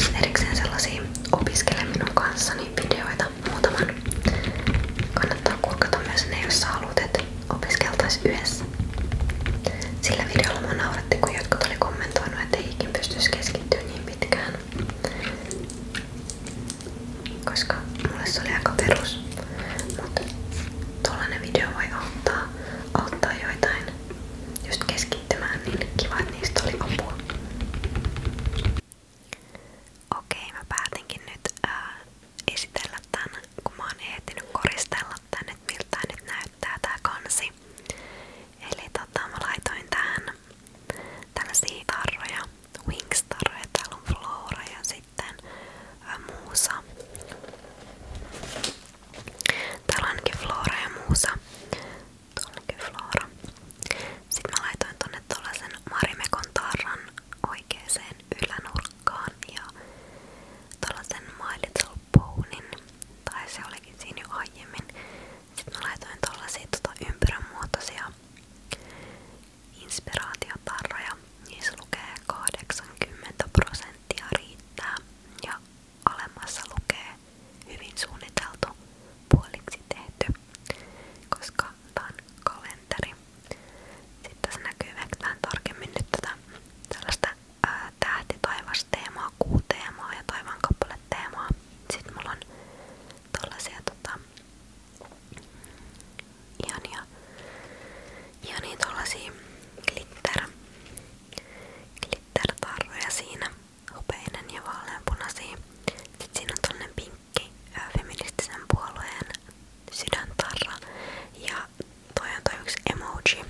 erikseen sellaisia opiskele minun kanssani videoita muutaman. Kannattaa kurkata myös ne, jos sä haluat, että opiskeltais yhdessä. Sillä videolla mua nauratti, kun jotkut oli kommentoinut, että ei ikin pystyisi keskittyä niin pitkään. Koska mulle se oli aika perus. Mutta tollanen video voi auttaa joitain just keskittymään, niin kiva, että niistä oli apua. Okei, mä päätinkin nyt esitellä tän, kun mä oon ehtinyt koristella tän, että miltä tää nyt näyttää tää kansi. Eli mä laitoin tähän tällaisia tarroja, Wings-tarroja, täällä on Flora ja sitten Muusa. Täällä onkin Flora ja Muusa. Tuollakin Flora. Sitten mä laitoin tonne tollasen Marimekon tarran oikeeseen ylänurkkaan ja tollasen My Little Ponyn, tai se olikin siinä jo aiemmin. Sitten mä laitoin tollasia ympyränmuotoisia inspiraatiotarroja. Niissä lukee 80% riittää ja alemmassa lukee hyvin suunniteltu, puoliksi tehty, koska tää on kalenteri. Sitten tässä näkyy vähän tarkemmin nyt tätä tällaista tähti-taivas-teemaa, kuu-teemaa ja taivaankappale-teemaa. Sitten mulla on tollasia ihania tollasia glitter-tarroja siinä, hopeinen ja vaaleanpunaisia. Sitten siinä on tollanen pinkki feministisen puolueen sydäntarra ja toi on toi yksi emoji,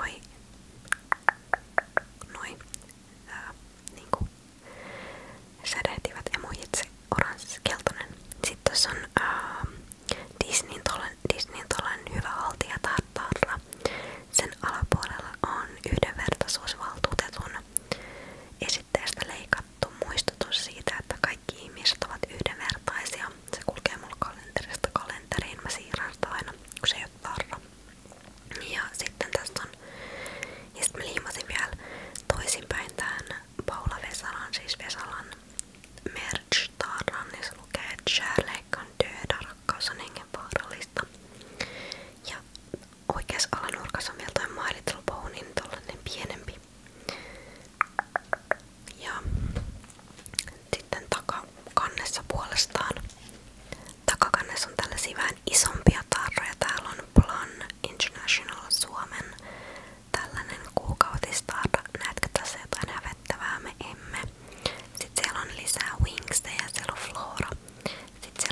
noi niinku sädehtivät emojit, se oranssi keltainen. Sitten tossa on Disneyn tollanen hyvä haltija tarra. Sen alapuolella on yhdenvertaisuusvaltuutetun esitteestä leikattu muistutus siitä, että kaikki ihmiset ovat yhdenvertaisia. Se kulkee mulla kalenterista kalenteriin. Mä siirrän sitä aina, kun se ei ole tarra. Ja sitten tästä on, ja sitten mä liimasin vielä toisinpäin tän Paula Vesalan, siis Vesalan merch-tarran, niin se lukee Kärlek kan döda, rakkaus on hengenvaarallista. Ja oikeassa alanurkassa on vielä toi My Little Ponyn, tollanen pienempi. Ja sitten takakannessa puolestaan. Takakannessa on tällaisia vähän isompia tarroja. Täällä on Plan International Suomen tällainen kuukautistarra. Näetkö tässä jotain hävettävää? Me emme. Sitten siellä on lisää Wingsia ja siellä on Flora. Sitten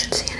sit siihen